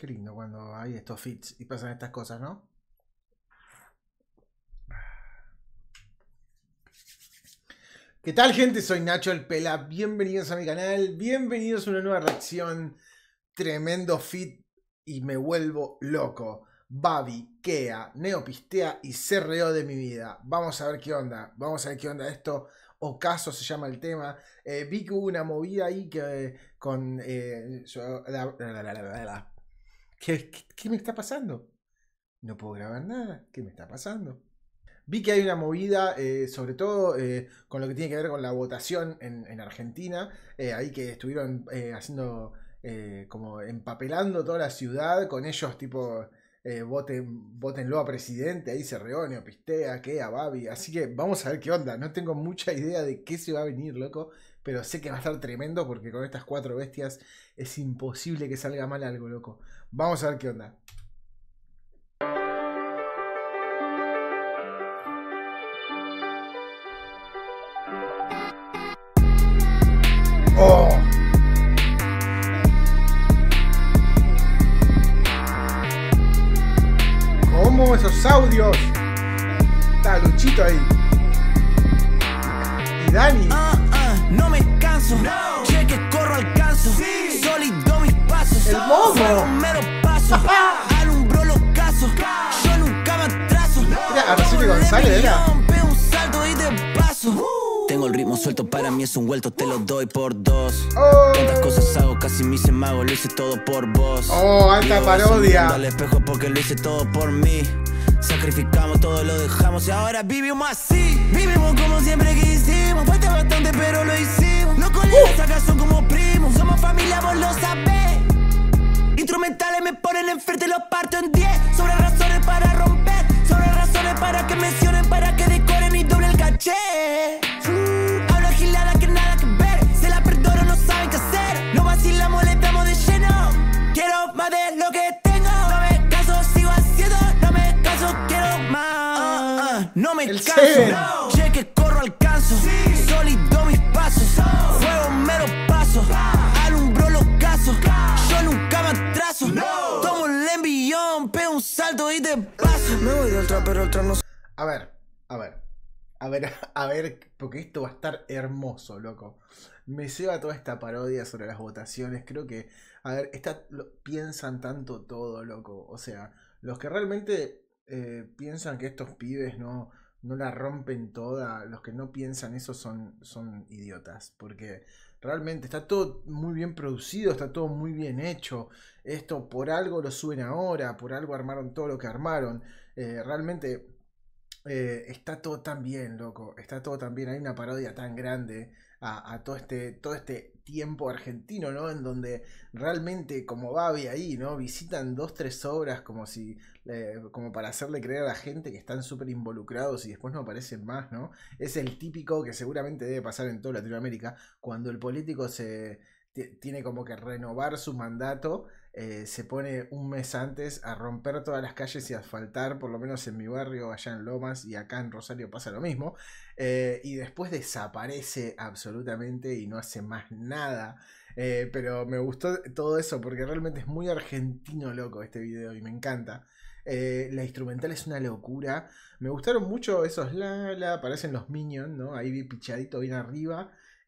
Qué lindo cuando hay estos feats y pasan estas cosas, ¿no? ¿Qué tal, gente? Soy Nacho el Pela. Bienvenidos a mi canal. Bienvenidos a una nueva reacción. Tremendo feat y me vuelvo loco. Babi, Kea, Neopistea y CRO de mi vida. Vamos a ver qué onda. Vamos a ver qué onda esto. Ocaso se llama el tema. Vi que hubo una movida ahí que con... ¿Qué me está pasando? No puedo grabar nada. ¿Qué me está pasando? Vi que hay una movida, sobre todo con lo que tiene que ver con la votación en Argentina. Ahí que estuvieron haciendo, como empapelando toda la ciudad con ellos, tipo... votenlo a presidente, ahí se reúne, Neopistea, Kea, Babi. Así que vamos a ver qué onda. No tengo mucha idea de qué se va a venir, loco. Pero sé que va a estar tremendo porque con estas cuatro bestias es imposible que salga mal algo, loco. Vamos a ver qué onda. ¡Oh! ¿Cómo esos audios? Está Luchito ahí. Y Dani. No me canso. No. Cheque, corro, alcanzo. Sí. Sólido mis pasos. El momo. Me lo paso. Alumbro los casos. Yo nunca me atraso. Mira, Araceli González era. Un salto y de paso. Tengo el ritmo suelto, para mí es un vuelto, te lo doy por dos. Tantas cosas hago, casi me hice mago, lo hice todo por vos. Oh, alta parodia. Al espejo porque lo hice todo por mí. Sacrificamos, todo lo dejamos y ahora vivimos así. Vivimos como siempre quisimos. Falta bastante pero lo hicimos. Los colegas acá son como primos. Somos familia, vos lo sabés. Instrumentales me ponen enfrente, los parto en 10. Sobre razones para romper, sobre razones para que mencionen, para que decoren y doble el caché. Hablo agilada que nada que ver. Se la perdono, no saben qué hacer. No vacilamos, le estamos de lleno. Quiero más de lo que tengo. No me caso, sigo haciendo. No me caso, quiero más. No me canso. Cheque, corro, alcanzo. Sí. Sólido mis pasos. Juego, me lo paso. Alumbro los casos. Yo nunca me atraso. Tomo el envión, pego un salto y te paso. Me voy del trap, pero el trap no... A ver, porque esto va a estar hermoso, loco. Me ceba toda esta parodia sobre las votaciones. Creo que, a ver, piensan tanto todo, loco. O sea, los que realmente piensan que estos pibes no la rompen toda, los que no piensan eso son idiotas. Porque realmente está todo muy bien producido, está todo muy bien hecho. Esto por algo lo suben ahora, por algo armaron todo lo que armaron. Realmente... está todo tan bien, loco. Está todo tan bien. Hay una parodia tan grande a todo este tiempo argentino, ¿no? En donde realmente, como Babi ahí, ¿no? Visitan 2-3 obras como si como para hacerle creer a la gente que están súper involucrados y después no aparecen más, ¿no? Es el típico que seguramente debe pasar en toda Latinoamérica cuando el político tiene como que renovar su mandato. Se pone un mes antes a romper todas las calles y asfaltar, por lo menos en mi barrio, allá en Lomas, y acá en Rosario pasa lo mismo, y después desaparece absolutamente y no hace más nada. Pero me gustó todo eso porque realmente es muy argentino, loco, este video, y me encanta. La instrumental es una locura. Me gustaron mucho esos aparecen los Minions, ¿no? Ahí vi pichadito bien arriba.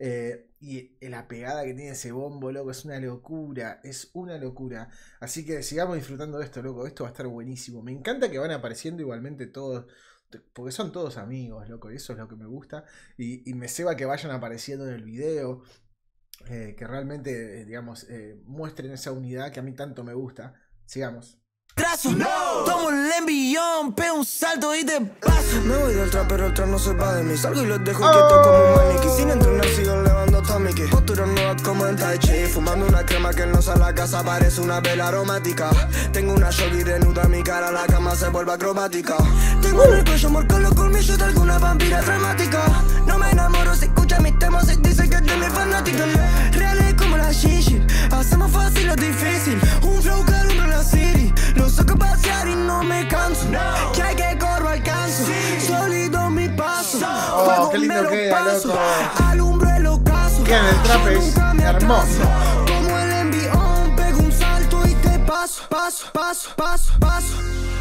Y la pegada que tiene ese bombo, loco, es una locura. Es una locura. Así que sigamos disfrutando de esto, loco. Esto va a estar buenísimo. Me encanta que van apareciendo igualmente todos, porque son todos amigos, loco. Y eso es lo que me gusta. Y me ceba que vayan apareciendo en el video. Que realmente, digamos, muestren esa unidad que a mí tanto me gusta. Sigamos. Trazo, tomo el envión, pego un salto y te paso. Me voy del trap, pero el trap no se va de mí. Salgo y los dejo quietos como un maniquí. Sin entrenar sigo levando Tomiki. Posturas nuevas como en Tai Chi. Fumando una crema que no sale a la casa, parece una vela aromática. Tengo una shogi desnuda, mi cara, la cama se vuelve acrobática. Tengo en el cuello marcado los colmillos de alguna vampira dramática. No me enamoro, se escucha mis temas, se dice que es de mi fanática. Reales como la Gigi, hacemos fácil lo difícil. Un flow que alumbra la city. Lo saco a pasear y no me canso. Que hay que corro alcanzo. Sólido mi paso. Oh, qué lindo queda, loco. Alumbro el ocaso. Queda en el trap, es hermoso. Como el envión, pego un salto y te paso. paso, paso, paso, paso, paso.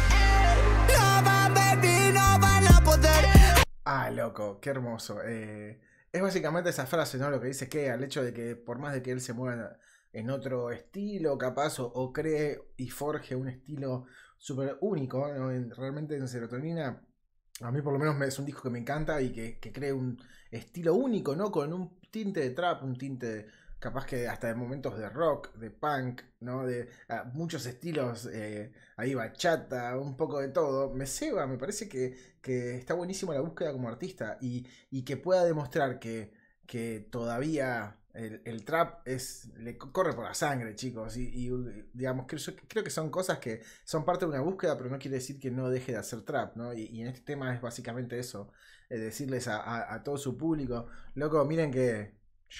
No van, baby, no van a poder. Ah, loco, qué hermoso. Es básicamente esa frase, ¿no? Lo que dice que al hecho de que por más de que él se mueva en otro estilo, capaz, o cree y forje un estilo súper único, ¿no? Realmente en Serotonina, a mí por lo menos es un disco que me encanta y que cree un estilo único, ¿no? Con un tinte de trap, un tinte capaz que hasta de momentos de rock, de punk, ¿no? De muchos estilos, ahí bachata, un poco de todo. Me ceba, me parece que está buenísimo la búsqueda como artista y que pueda demostrar que todavía el trap le corre por la sangre, chicos. Y digamos, creo que son cosas que son parte de una búsqueda, pero no quiere decir que no deje de hacer trap, ¿no? Y en este tema es básicamente eso, decirles a todo su público, loco, miren que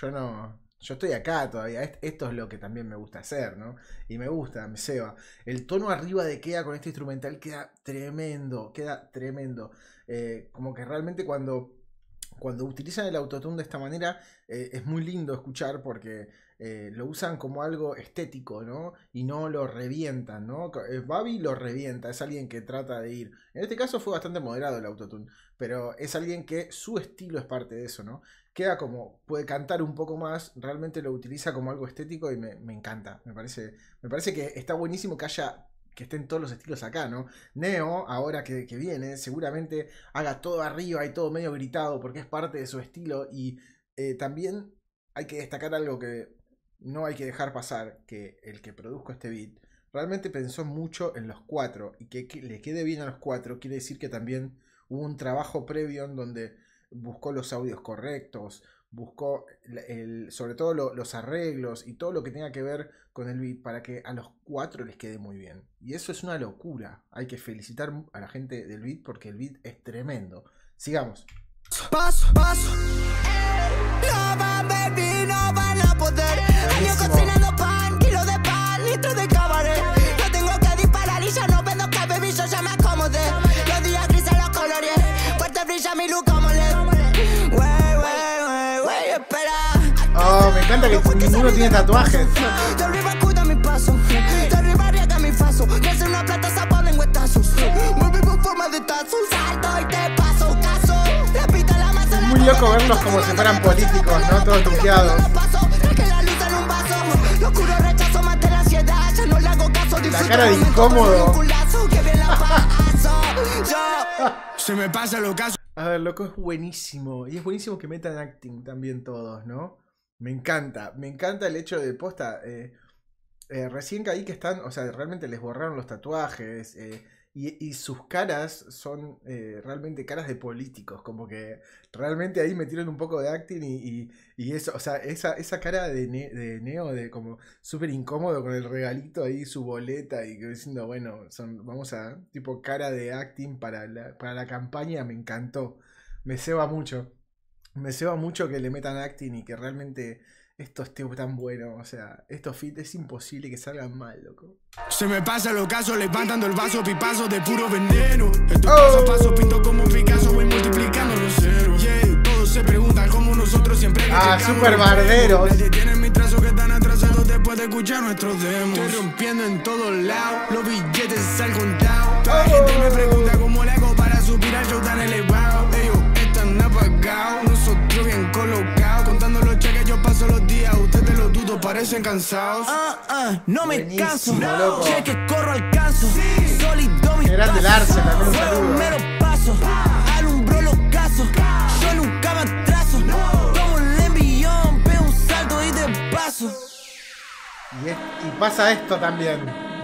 yo estoy acá todavía, esto es lo que también me gusta hacer, ¿no? Y me gusta, me ceba. El tono arriba de Kea con este instrumental queda tremendo, queda tremendo. Como que realmente cuando utilizan el autotune de esta manera, es muy lindo escuchar porque lo usan como algo estético, ¿no? Y no lo revientan, ¿no? Babi lo revienta, es alguien que trata de ir. En este caso fue bastante moderado el autotune, pero es alguien que su estilo es parte de eso, ¿no? Queda como, puede cantar un poco más, realmente lo utiliza como algo estético y me encanta. Me parece que está buenísimo que estén todos los estilos acá, ¿no? Neo, ahora que viene, seguramente haga todo arriba y todo medio gritado porque es parte de su estilo y también hay que destacar algo que no hay que dejar pasar, que el que produjo este beat realmente pensó mucho en los cuatro y que le quede bien a los cuatro quiere decir que también hubo un trabajo previo en donde buscó los audios correctos, buscó sobre todo los arreglos y todo lo que tenga que ver con el beat para que a los cuatro les quede muy bien. Y eso es una locura. Hay que felicitar a la gente del beat porque el beat es tremendo. Sigamos. Paso, paso. No van, baby, no van a poder. Yo cocinando pan, kilo de pan, litro de cabaret. No tengo que disparar y ya no vendo que baby, yo ya me acomodé. Los días grises los coloreé. Fuerte brilla mi luz como LED. Wey, espera. Oh, me encanta que ninguno tiene tatuajes. De arriba cuida mi paso. De arriba riega mi paso. Que hace una plata zapa lengüetazos. Me vivo en forma de tazo. Salto y te paso caso. Repita la masa. Es muy loco verlos como si fueran políticos, ¿no? Todos truqueados. La cara de incómodo. Se me pasa lo caso. A ver, loco, es buenísimo. Y es buenísimo que metan acting también todos, ¿no? Me encanta el hecho de posta. Recién caí que están, o sea, realmente les borraron los tatuajes. Y sus caras son realmente caras de políticos. Como que realmente ahí metieron un poco de acting y eso, o sea, esa cara de Neo, de como súper incómodo con el regalito ahí, su boleta y diciendo, bueno, vamos a, tipo, cara de acting para la campaña, me encantó. Me ceba mucho. Me ceba mucho que le metan acting y que realmente esto esté tan bueno. O sea, estos feats es imposible que salgan mal, loco. Se me pasa el ocaso, levantando el vaso, pipazo de puro veneno. Esto paso a paso, pinto como Picasso, voy multiplicando los ceros. Yeah, todos se preguntan cómo nosotros siempre. Super barderos. Nadie tiene mi trazo que están atrasados después de escuchar nuestros demos. Estoy rompiendo en todos lados, los billetes al contado. Toda la gente me pregunta cómo le hago para subir al show tan elevado. Ellos están apagados, nosotros bien colocados. Contando los cheques, yo paso los días, ustedes los dudos parecen cansados. No me Buenísimo, canso, loco. cheques corro alcanzo. Sólido mi Grande el paso. Arsenal, un Fue saludo. un mero paso, alumbró los casos. Yo nunca me atraso, como un envión, pego un salto y de paso. Y pasa esto también.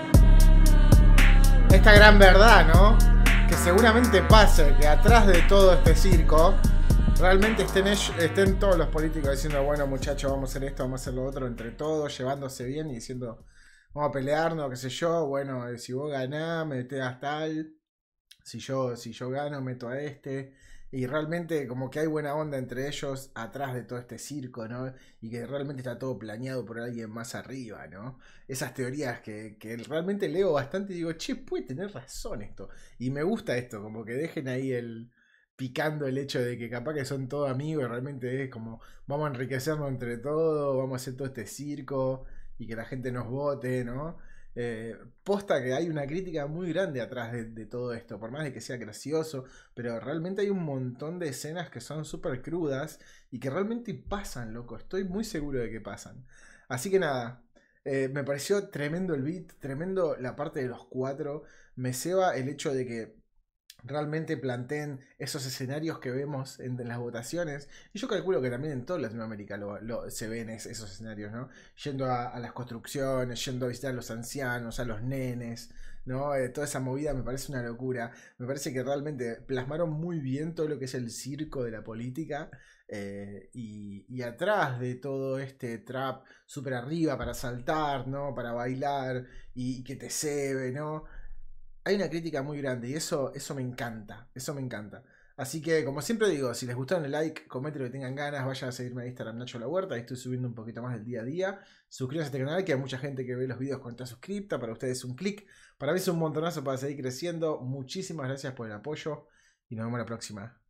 Esta gran verdad, ¿no? Que seguramente pase que atrás de todo este circo realmente estén todos los políticos diciendo, bueno, muchachos, vamos a hacer esto, vamos a hacer lo otro, entre todos, llevándose bien y diciendo, vamos a pelearnos, qué sé yo, bueno, si vos ganás, metés tal, si yo gano, meto a este. Y realmente como que hay buena onda entre ellos atrás de todo este circo, ¿no? Y que realmente está todo planeado por alguien más arriba, ¿no? Esas teorías que realmente leo bastante y digo, che, puede tener razón esto. Y me gusta esto, como que dejen ahí picando el hecho de que capaz que son todos amigos y realmente es como, vamos a enriquecernos entre todos, vamos a hacer todo este circo y que la gente nos vote, ¿no? Posta que hay una crítica muy grande atrás de todo esto, por más de que sea gracioso, pero realmente hay un montón de escenas que son súper crudas y que realmente pasan, loco, estoy muy seguro de que pasan. Así que nada, me pareció tremendo el beat, tremendo la parte de los cuatro, me ceba el hecho de que realmente planteen esos escenarios que vemos en las votaciones. Y yo calculo que también en toda Latinoamérica se ven esos escenarios, ¿no? Yendo a las construcciones, yendo a visitar a los ancianos, a los nenes, ¿no? Toda esa movida me parece una locura. Me parece que realmente plasmaron muy bien todo lo que es el circo de la política. Y atrás de todo este trap súper arriba para saltar, ¿no? Para bailar y que te cebe, ¿no? Hay una crítica muy grande y eso me encanta, eso me encanta. Así que, como siempre digo, si les gustaron el like, comenten lo que tengan ganas, vayan a seguirme a Instagram Nacho La Huerta, ahí estoy subiendo un poquito más del día a día. Suscríbanse a este canal, que hay mucha gente que ve los videos cuando está suscripta, para ustedes es un clic, para mí es un montonazo para seguir creciendo. Muchísimas gracias por el apoyo y nos vemos la próxima.